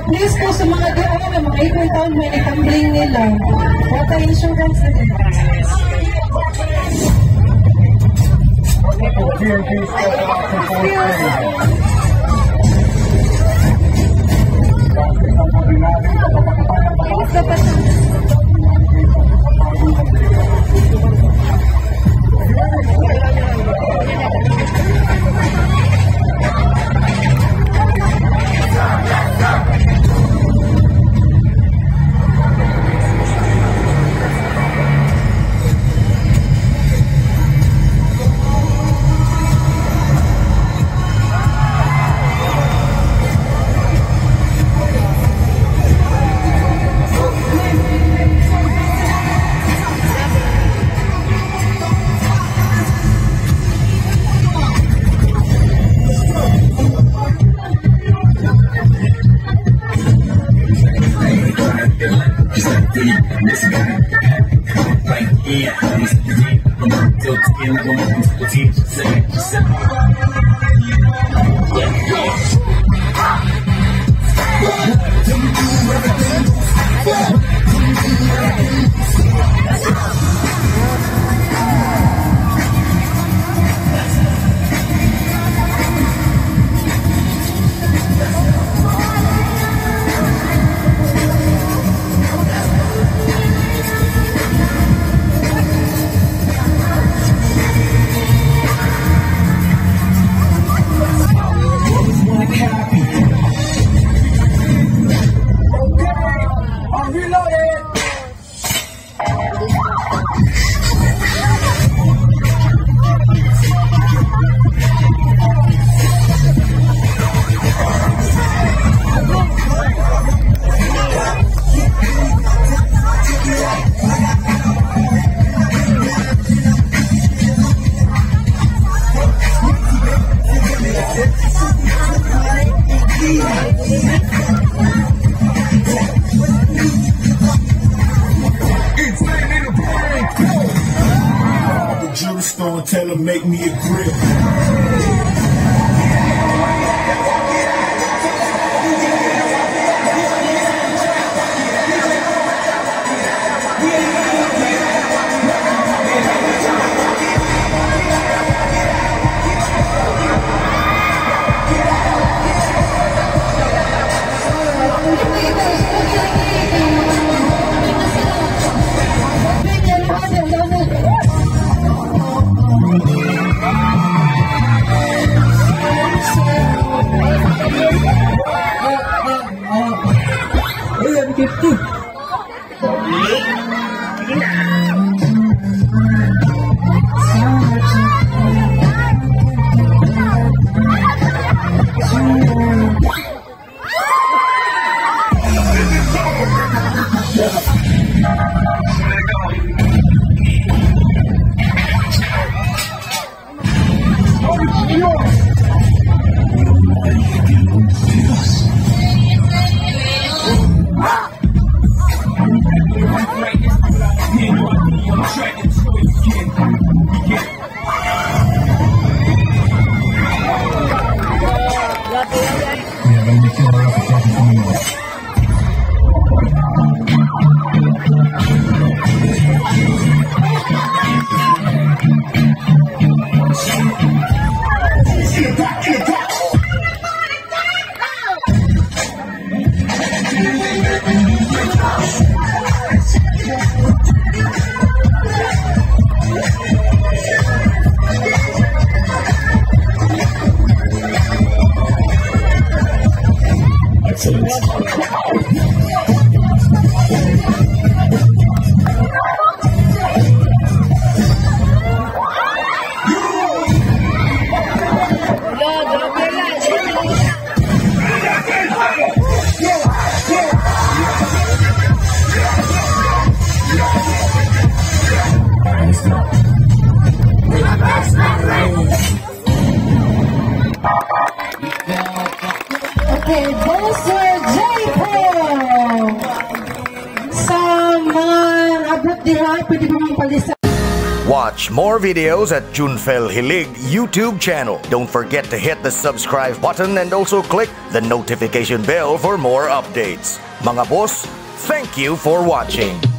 please po sa mga doon na mga 18 taon may nagtambling nila. Wata insurance na din. Tell him make me a grip. Okay, Bossor JKRAMPZ. Sa mga abot diha, pwede ba mong palisa? Watch more videos at Junfel Gilig YouTube channel. Don't forget to hit the subscribe button and also click the notification bell for more updates. Mga boss, thank you for watching.